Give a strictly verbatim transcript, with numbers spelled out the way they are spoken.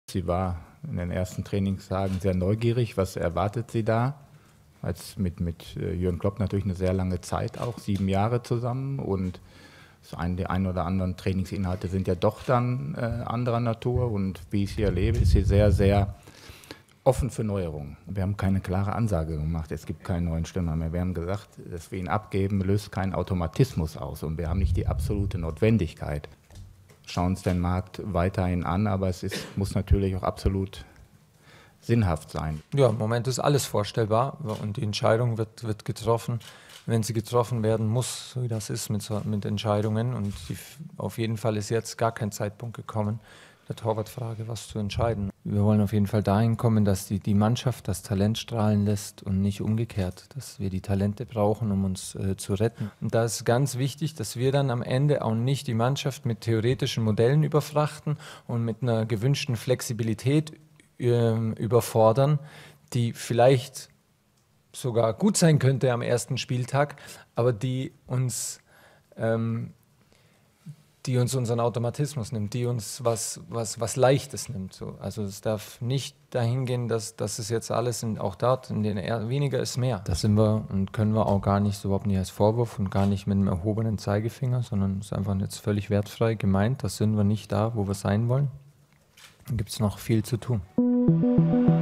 Sie war in den ersten Trainingstagen sehr neugierig. Was erwartet sie da? Als mit, mit Jürgen Klopp natürlich eine sehr lange Zeit auch, sieben Jahre zusammen. Und das ein, die ein oder anderen Trainingsinhalte sind ja doch dann äh, anderer Natur. Und wie ich sie erlebe, ist sie sehr, sehr offen für Neuerungen. Wir haben keine klare Ansage gemacht, es gibt keinen neuen Stürmer mehr. Wir haben gesagt, dass wir ihn abgeben, löst keinen Automatismus aus. Und wir haben nicht die absolute Notwendigkeit. Schauen uns den Markt weiterhin an, aber es ist, muss natürlich auch absolut sinnhaft sein. Ja, im Moment ist alles vorstellbar und die Entscheidung wird, wird getroffen, wenn sie getroffen werden muss, so wie das ist mit, so, mit Entscheidungen. Und die, auf jeden Fall ist jetzt gar kein Zeitpunkt gekommen, der Torwartfrage was zu entscheiden. Wir wollen auf jeden Fall dahin kommen, dass die, die Mannschaft das Talent strahlen lässt und nicht umgekehrt, dass wir die Talente brauchen, um uns äh, zu retten. Und da ist ganz wichtig, dass wir dann am Ende auch nicht die Mannschaft mit theoretischen Modellen überfrachten und mit einer gewünschten Flexibilität äh, überfordern, die vielleicht sogar gut sein könnte am ersten Spieltag, aber die uns ähm, die uns unseren Automatismus nimmt, die uns was, was, was Leichtes nimmt. So. Also es darf nicht dahin gehen, dass, dass es jetzt alles, in, auch dort, in den er weniger ist mehr. Das sind wir und können wir auch gar nicht, so überhaupt nicht als Vorwurf und gar nicht mit einem erhobenen Zeigefinger, sondern es ist einfach jetzt völlig wertfrei gemeint. Das sind wir nicht da, wo wir sein wollen. Dann gibt es noch viel zu tun.